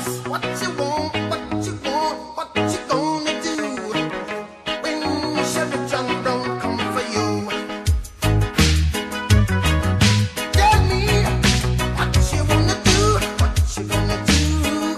What you want, what you want, what you gonna do when Chevy John Brown come for you? Tell me what you wanna do, what you gonna do?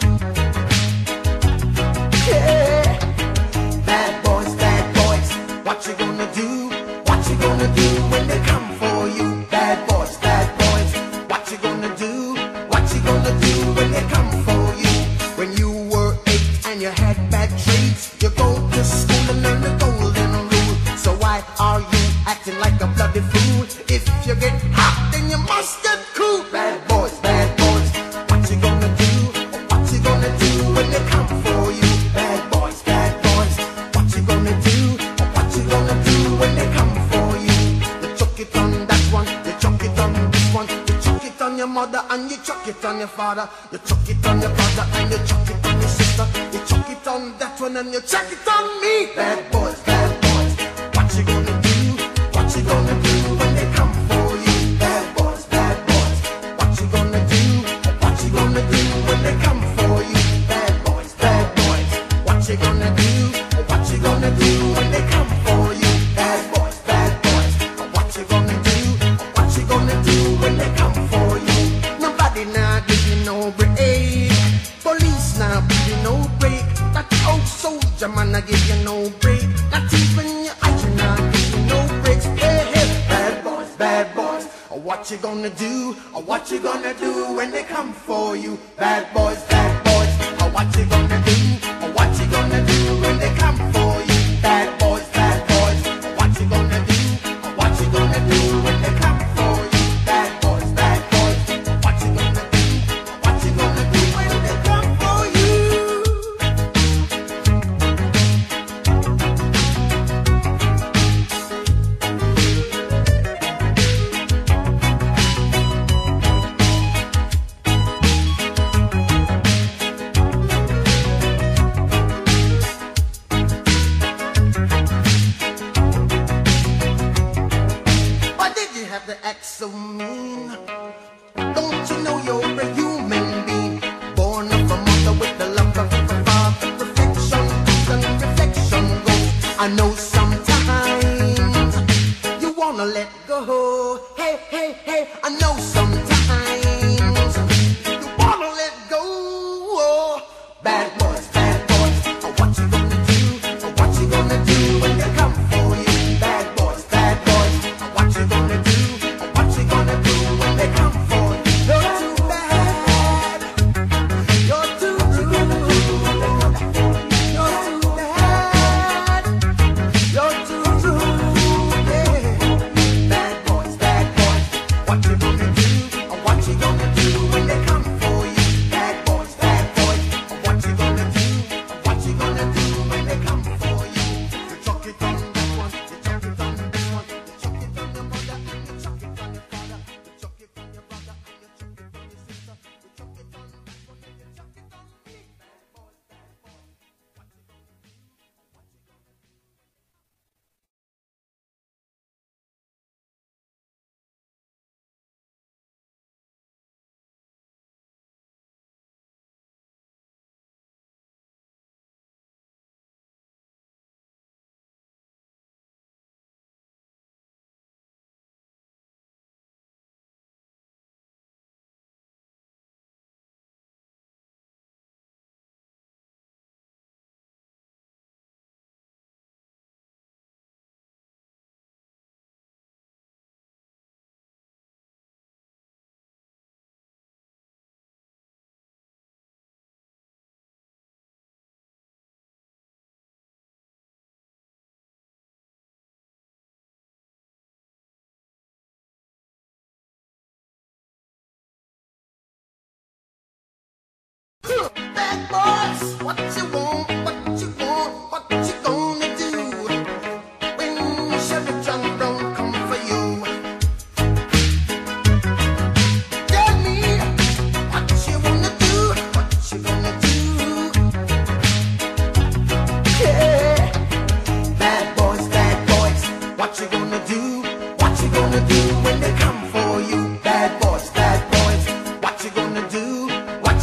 Yeah, bad boys, what you gonna do? What you gonna do when they come for you? Bad boys, what you gonna do? What you gonna do when they come for you? When you were 8 and you had bad traits, you go to school and learn the golden rule. So why are you acting like a bloody fool? If you get hot, then you must get cool. Bad boys, what you gonna do? What you gonna do when they come for you? Bad boys, what you gonna do? What you gonna do when they come for you? You chuck it on that one, you chuck it on this one, you chuck it on your mother and you chuck it on your father, you chuck it on your brother and you chuck it on your sister, you chuck it on that one and you chuck it on me. Bad boys, what you gonna do? What you gonna do when they come for you? Bad boys, what you gonna do? What you gonna do when they come for you? Bad boys, what you gonna do? What you gonna do when they come for you? Bad boys, what you gonna do? What you gonna do when they come for you? Nobody now give you no break. Police now give you no break. That old soldier man I give you no break. Not even your eyes now give you no breaks. Hey, bad boys, what you gonna do? What you gonna do when they come for you? Bad boys, what you gonna do? What you gonna do when they come for you? Bad boys, what you gonna do? What you gonna do when they come for you? Bad boys, what you gonna do? What you gonna do when they come for you?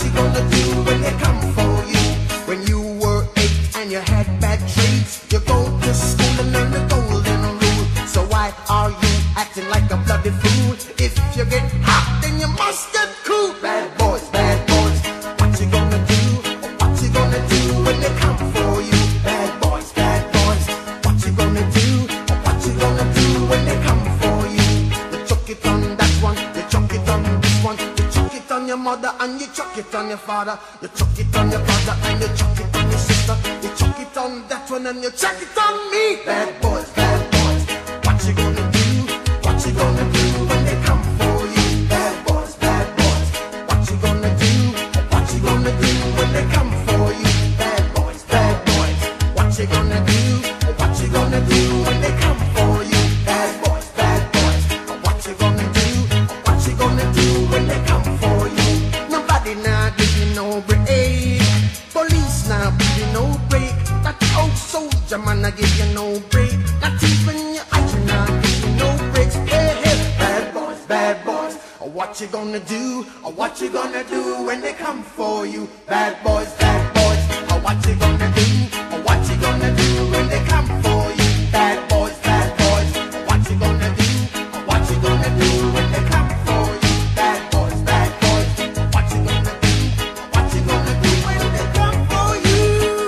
you gonna do when they come for you? When you were 8 and you had bad traits, you go to school and learn the golden rule. So why are you acting like a bloody fool? If you get hot, then you must get cool. Bad boys, what you gonna do? What you gonna do when they come for you? Bad boys, what you gonna do? What you gonna do when they come for you? You chuck it on that one, you chuck it on this one, you chuck it on your mother and you chuck it on your father, you chuck it on your brother and you chuck it on your sister, you chuck it on that one and you chuck it on me. Bad boys, what you gonna do? What you gonna do when they come for you? Bad boys, what you gonna do? What you gonna do when they come for you? Bad boys, what you gonna do? What you gonna do when they come for you? Bad boys, what you gonna do? What you gonna do when they come for you? Nobody now give you no break, police now give you no break, that old soldier man I give you no break, not even your eyes now give you no breaks. Hey, bad boys, what you gonna do? What you gonna do when they come for you? Bad boys, what you gonna do? What you gonna do when they come for you? Bad boys, what you gonna do? What you gonna do when they come for you? Bad boys, what you gonna do? What you gonna do when they come for you?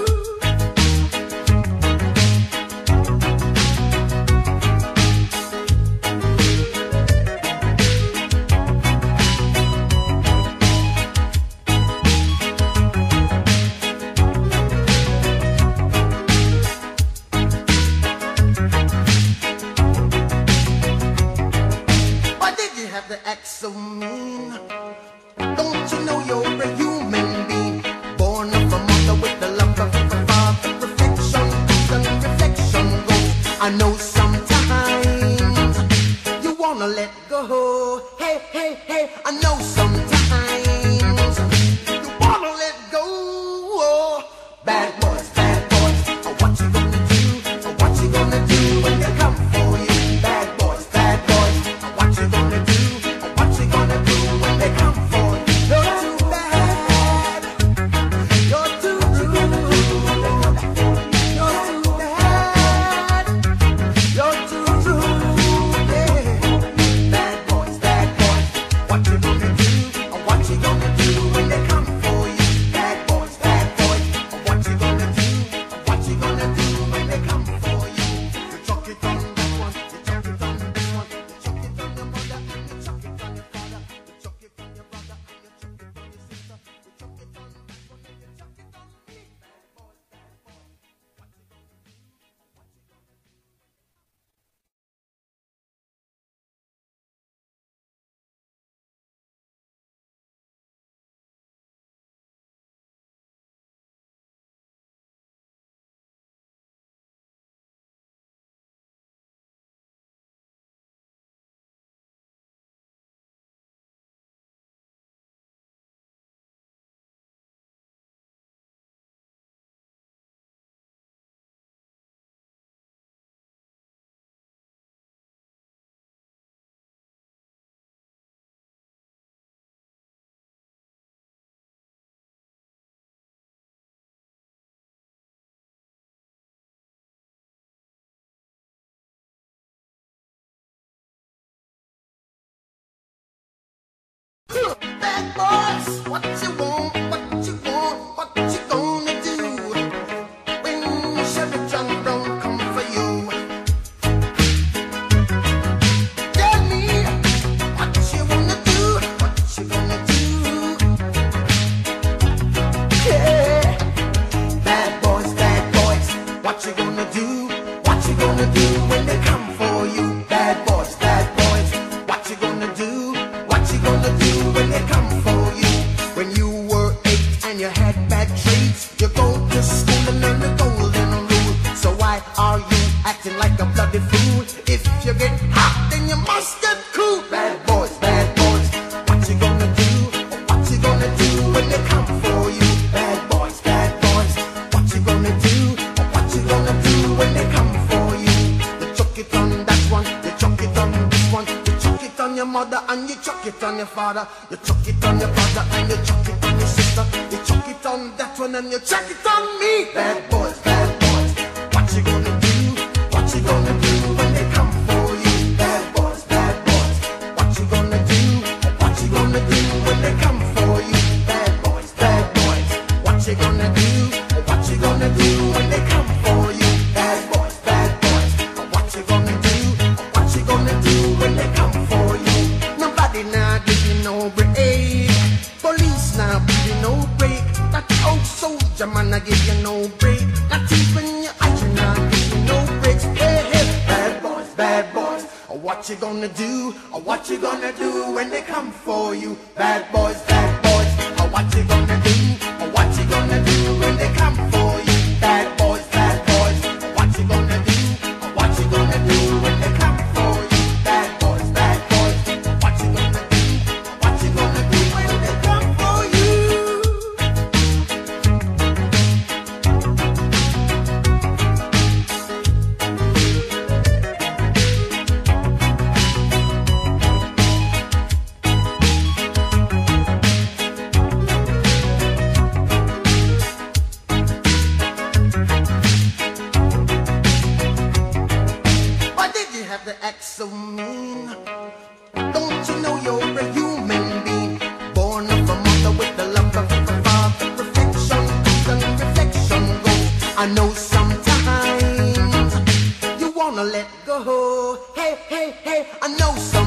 Why did you have to act so mean? Don't you know you're a human being, born of a mother with the love of a father? Reflection comes and reflection goes. I know sometimes you wanna let go. Hey, I know sometimes you wanna let go. Bad boys, what you gonna do? What you gonna do when they come for you? Bad boys, what you gonna do? What you gonna do when they come for you? You're too bad, you're too rude, you're too bad, you're too rude, yeah. Bad boys, what you gonna do? What you gonna do when they come for you? Bad boys, what you gonna do? What you gonna do when they come for you? You chuck it on that one, you chuck it on this one, you chuck it on your mother and you chuck it on your father, you chuck it on your brother and you chuck it on your sister, you chuck it on that one and you chuck it on me. Bad boys, what you gonna do? What you gonna do? Bad boys, what you want, what you want, what you gonna do when Chevy John Brown come for you? Tell me what you wanna do, what you gonna do? Yeah, bad boys, what you gonna do? What you gonna do when they come for you? Bad boys, what you gonna do? What you gonna do when they come for you? When you were 8 and you had bad traits, you go to school and learn the golden rule. So why are you acting like a bloody fool? If you get hot, then you must get cool. Bad boys, what you gonna do? What you gonna do when they come for you? Bad boys, what you gonna do? What you gonna do when they come for you? You chuck it on that one, you chuck it on this one, you chuck it on your mother and you chuck it on your father, you chuck it on your brother and you chuck it on your sister, on and you check it on me. Bad boys, what you gonna do? What you gonna do when they come for you? Bad boys, what you gonna do? What you gonna do when they come for you? Bad boys, what you gonna do? What you gonna do when they come for you? Bad boys, what you gonna do? What you gonna do when they come for you? Nobody now give you no break. Police now give you no break. That old soldier man I give you no break. Not even your eyes now give you no breaks. Hey, hey, bad boys, what you gonna do? What you gonna do when they come for you? Bad boys, what you gonna do? What you gonna do when they come for you? Bad boys, what you gonna do? What you gonna do when they come for you? Bad boys, what you gonna do? What you gonna do when they come for you? Have to act so mean. Don't you know you're a human being, born of a mother with the love of a father? Perfection comes and reflection goes. I know sometimes you wanna let go. Hey, I know sometimes